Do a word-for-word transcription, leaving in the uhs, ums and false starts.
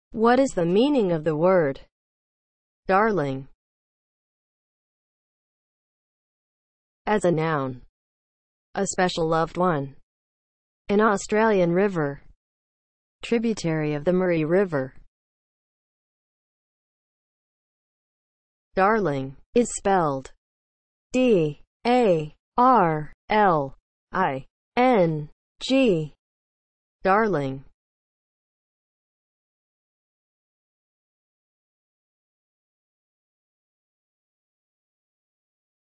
What is the meaning of the word darling? As a noun, a special loved one. An Australian river, tributary of the Murray River. Darling is spelled D A R L I N G. Darling.